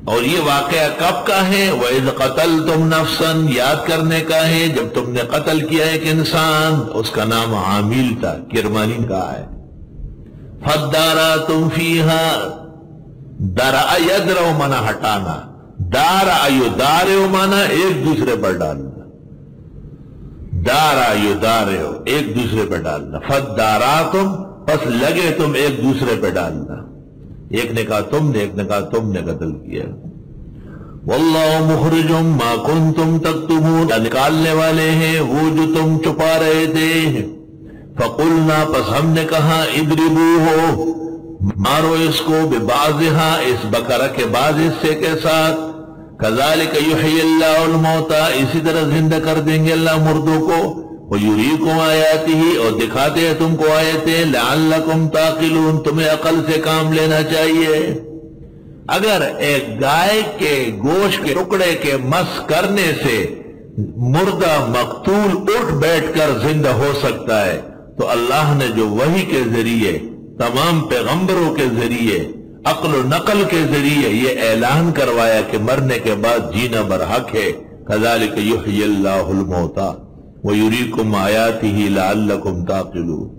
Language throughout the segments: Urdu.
اور یہ واقعہ کب کا ہے؟ وَإِذْ قَتَلْتُمْ نَفْسًا، یاد کرنے کا ہے جب تم نے قتل کیا ایک انسان، اس کا نام عامل تھا، کرمانی کا ہے۔ فَادَّارَأْتُمْ فِيهَا، دَرَأَ يَدْرَؤُ مانا ہٹانا، دَارَأَ يُدَارِعُ مانا ایک دوسرے پر ڈالنا، دَارَأَ يُدَارِعُ ایک دوسرے پر ڈالنا، فَادَّارَأْتُمْ پس لگے تم ایک دوسرے پر ڈالنا، ایک نے کہا تم نے، ایک نے کہا تم نے قتل کیا۔ واللہ مخرج ما کنتم تکتمون، نکالنے والے ہیں وہ جو تم چھپا رہے تھے۔ فقلنا پس ہم نے کہا اضربوہ، مارو اس کو، ببعضھا اس بقرہ کے بعض حصے کے ساتھ، کذالک یحیی اللہ الموتى، اسی طرح زندہ کر دیں گے اللہ مردوں کو، وَيُرِيكُمْ آیاتہ، اور دکھاتے ہیں تم کو آیتیں، لعلکم تعقلون، تمہیں عقل سے کام لینا چاہیے۔ اگر ایک گائے کے گوشت کے ٹکڑے کے مس کرنے سے مردہ مقتول اٹھ بیٹھ کر زندہ ہو سکتا ہے، تو اللہ نے جو وحی کے ذریعے، تمام پیغمبروں کے ذریعے، عقل و نقل کے ذریعے یہ اعلان کروایا کہ مرنے کے بعد جینا برحق ہے، کذالک یحیی اللہ الموتى وَيُرِيكُمْ آیاتہ لعلکم تعقلون۔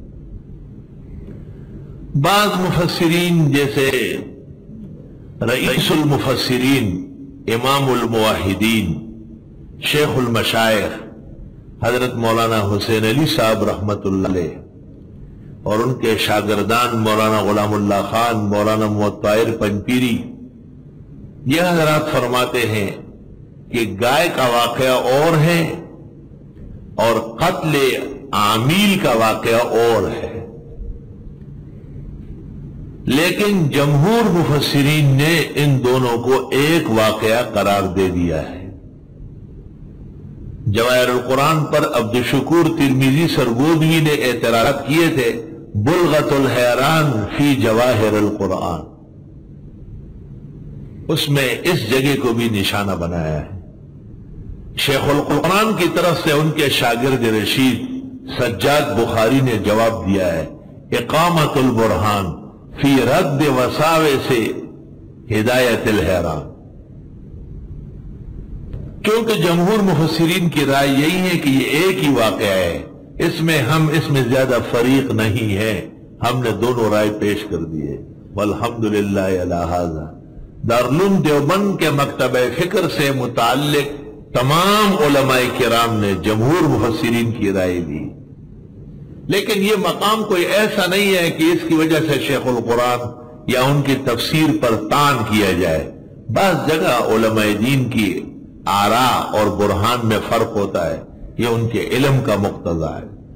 بعض مفسرین جیسے رئیس المفسرین، امام الموحدین، شیخ المشائخ حضرت مولانا حسین علی صاحب رحمت اللہ علیہ، اور ان کے شاگردان مولانا غلام اللہ خان، مولانا محمد طاہر پنپیری، یہ حضرات فرماتے ہیں کہ گائے کا واقعہ اور ہے اور قتل عامل کا واقعہ اور ہے، لیکن جمہور مفسرین نے ان دونوں کو ایک واقعہ قرار دے دیا ہے۔ جواہر القرآن پر عبد الشکور ترمذی سرگودگی نے اعتراضات کیے تھے، بلغت الحیران فی جواہر القرآن، اس میں اس جگہ کو بھی نشانہ بنایا ہے۔ شیخ القرآن کی طرف سے ان کے شاگرد رشید سجاد بخاری نے جواب دیا ہے، اقامت البرہان فی رد وساوس ہدایت الحیران، کیونکہ جمہور مفسرین کی رائے یہی ہے کہ یہ ایک ہی واقعہ ہے، اس میں زیادہ فریق نہیں ہے، ہم نے دونوں رائے پیش کر دیے۔ والحمدللہ علی ھذا، دارالعلوم دیوبند کے مکتبہ فکر سے متعلق تمام علماء کرام نے جمہور مفسرین کی رائے دی، لیکن یہ مقام کوئی ایسا نہیں ہے کہ اس کی وجہ سے شیخ القرآن یا ان کی تفسیر پر طعن کیا جائے۔ بعض جگہ علماء دین کی آراء اور برہان میں فرق ہوتا ہے، یہ ان کے علم کا مقتضا ہے۔